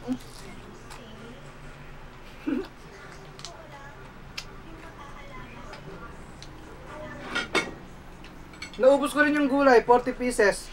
Naubos ko rin yung gulay, 40 pieces.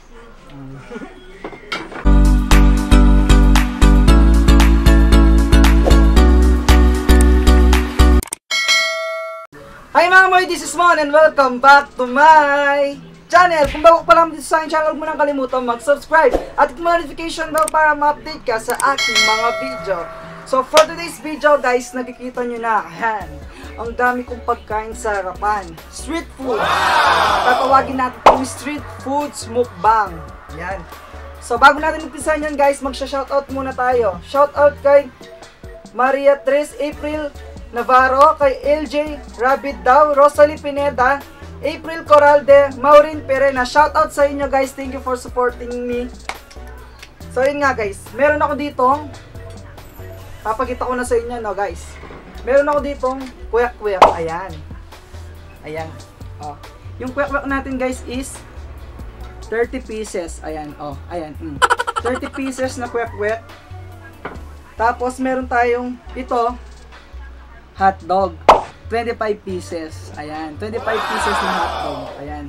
Hi mga moy, this is Mon and welcome back to my channel. Kung bago pa lang dito sa aking channel, huwag mo nang kalimutan mag-subscribe at hit mo notification bell para ma-update ka sa aking mga video. So for today's video guys, nakikita nyo na, ayan, ang dami kong pagkain sa harapan. Street food. Tatawagin natin itong street foods mukbang. Yan. So bago natin umpisahan yan guys, magsha-shoutout muna tayo. Shoutout kay Maria Tres April Navarro, kay LJ Rabbit Daw, Rosalie Pineda, April Coralde, Maureen Perena. Shoutout sa inyo guys. Thank you for supporting me. So yun nga guys, meron ako ditong, papakita ko na sa inyo no guys. Meron ako ditong kuyak-kuyak. Ayan. Ayan. Oh. Yung kuyak-kuyak natin guys is 30 pieces. Ayan. Oh. Ayan. 30 pieces na kuyak-kuyak. Tapos meron tayong ito, hotdog. 25 pieces. Ayan. 25 pieces na hotdog. Ayan.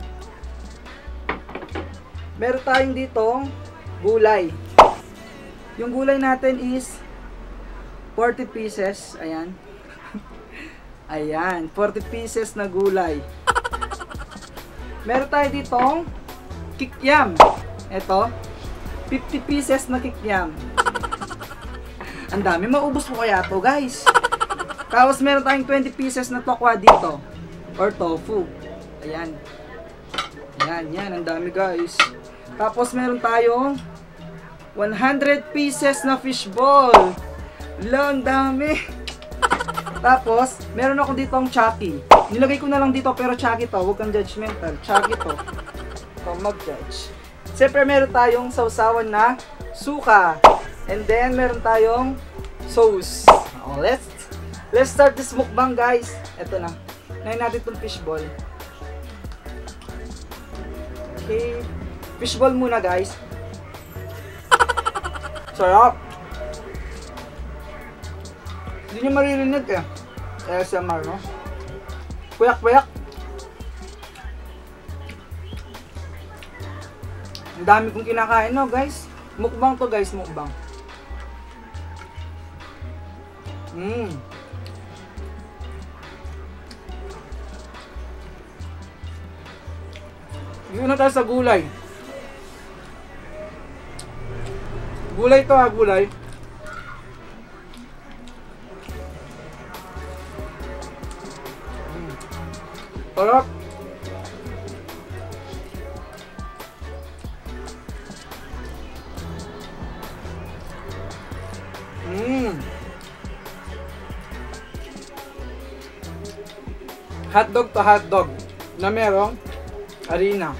Meron tayong ditong gulay. Yung gulay natin is 40 pieces, ayan. Ayan, 40 pieces na gulay. Meron tayo ditong kikiam. Ito, 50 pieces na kikiam. Ang dami, maubos mo kaya to guys. Tapos meron tayong 20 pieces na tokwa dito, or tofu. Ayan. Ayan, yan, ang dami guys. Tapos meron tayong 100 pieces na fishball. Lang dami. Tapos, meron ako dito ang Chucky. Nilagay ko na lang dito pero Chucky to. Huwag kang judgmental. Chucky to. Ikaw mag-judge. Siyempre, meron tayong sausawan na suka. And then, meron tayong sauce. Oh, let's start this mukbang guys. Ito na. Nahin natin itong fishball. Okay. Fishball muna guys. Sarap. Hindi nyo maririnig eh. ASMR, no? Kuyak-kuyak. Ang dami kong kinakain, no, guys? Mukbang to, guys. Mukbang. Dito na tayo sa gulay. Gulay to, ha, gulay. Sarap. Hotdog to hotdog na merong harina.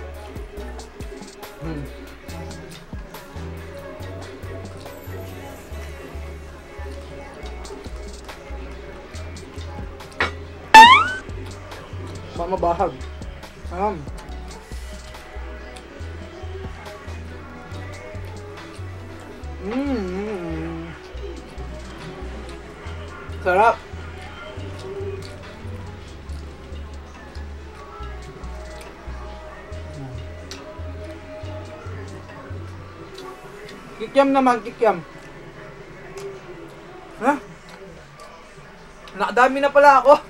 Mabahag. Sarap. Kikiam naman, kikiam. Ha? Nakadami na pala ako.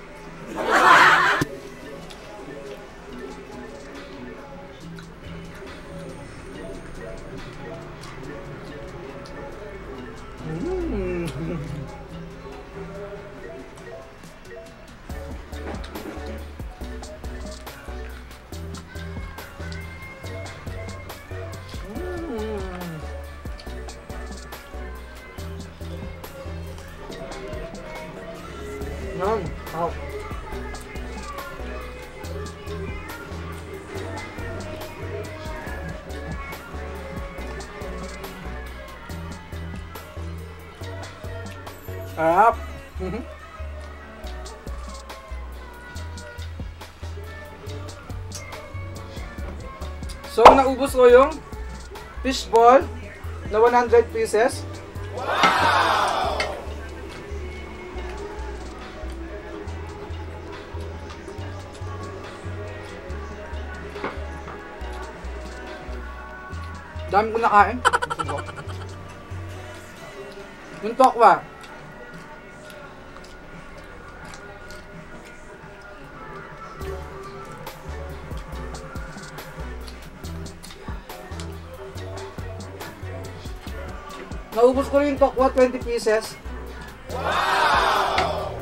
Sarap. So, naubos ko yung fishball na 100 pieces. Dami ko nakain. Yung tokwa. Naubos ko rin yung tokwa, 20 pieces. Wow!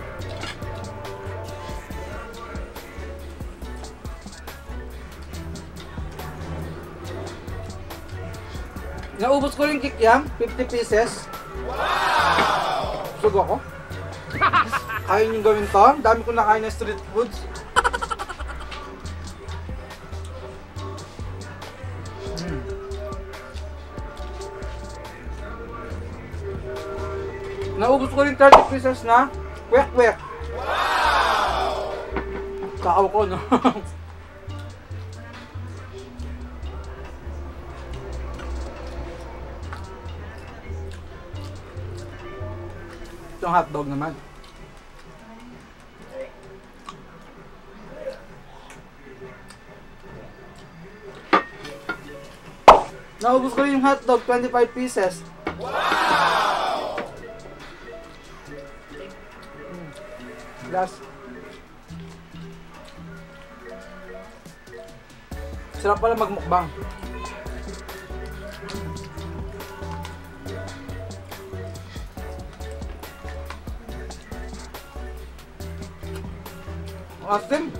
Naubos ko rin kikiam, 50 pieces. Wow! Sugo ako. Ayaw nyo gawin to. Dami ko nakain na street foods. Naubos ko rin 30 pieces na kwek-kwek. Wow! Kakaw ko, no? Itong hotdog naman. Naubos ko rin yung hotdog, 25 pieces. Wow! Last. Sarap pala magmukbang. Asim.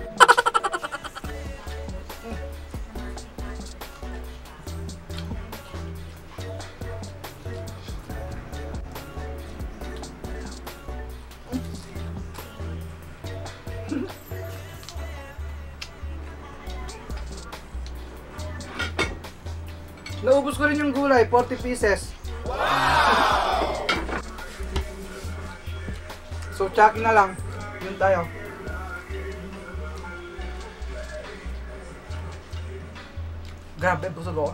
Naubos ko rin yung gulay, 40 pieces. Wow! So, tsaki na lang. Yun tayo. Grabe, busog ako.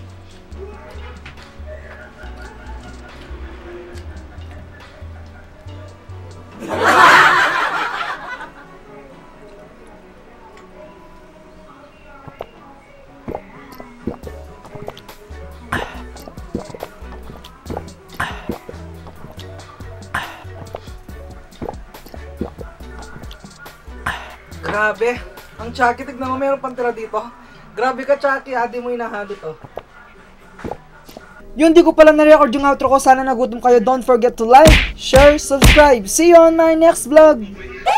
Grabe, ang Chucky, tignan mo, meron pang tira dito. Grabe ka, Chucky, di mo inahalo to. Yun, di ko pala na-record yung outro ko. Sana nagutom kayo. Don't forget to like, share, subscribe. See you on my next vlog.